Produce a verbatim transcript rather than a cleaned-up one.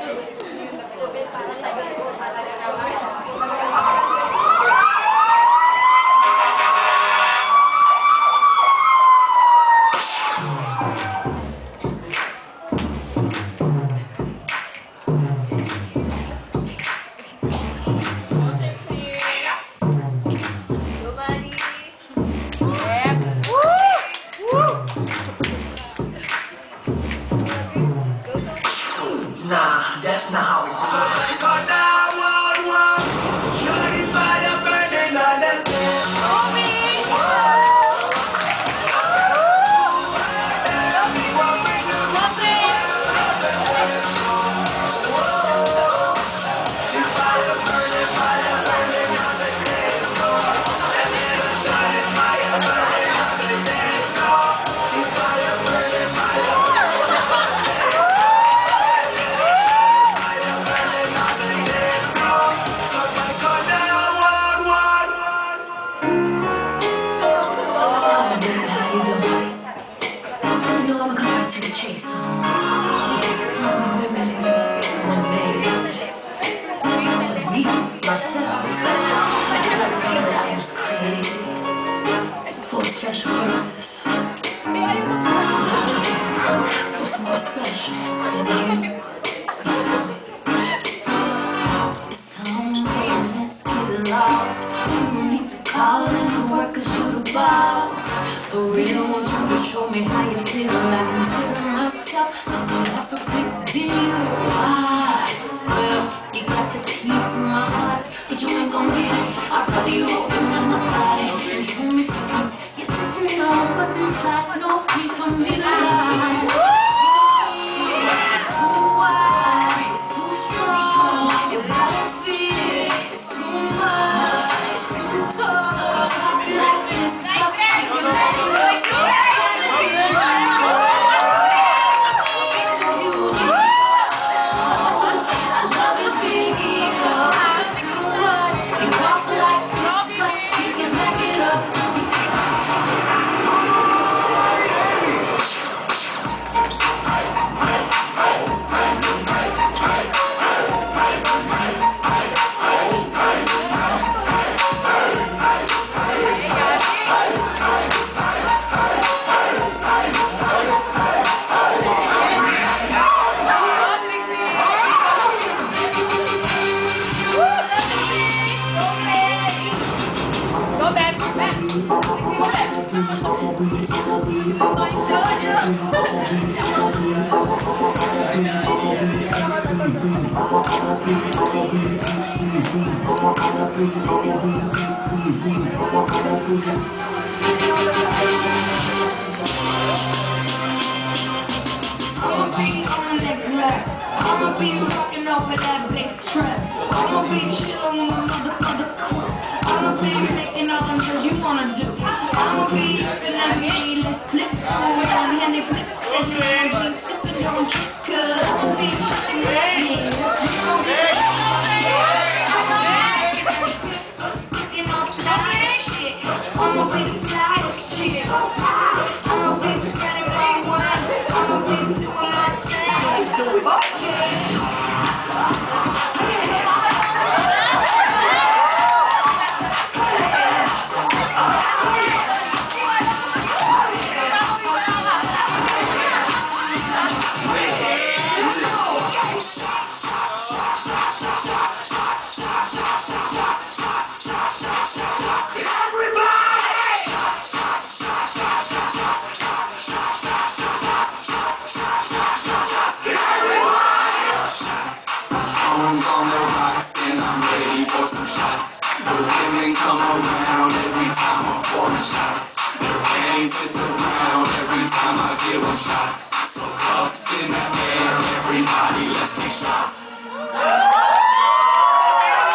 Nah, that's not how it's the real one to show me how you feel. I consider myself not a big deal. Why? Well, you got the keys to my heart, but you ain't gon' get it. I'd rather you open up my body and show me something. You think you know what's inside, no peace for me to lie. I'ma be rockin' over that big trap. I'ma be chillin' with my motherfucker club. I'ma be making all them girls you wanna do. I'ma be sippin' that me, let's flip. Over on Henny flip, and then I'ma be sippin' on vodka. I'ma be shakin' that me. I'ma be sticking on fly shit. I'ma be fly shit. I'ma be spreading my wine. I'ma be doing my thing. Okay. Come around every time I pour a shot. Their game sits around every time I give a shot. So cups in the air, everybody let's take shots.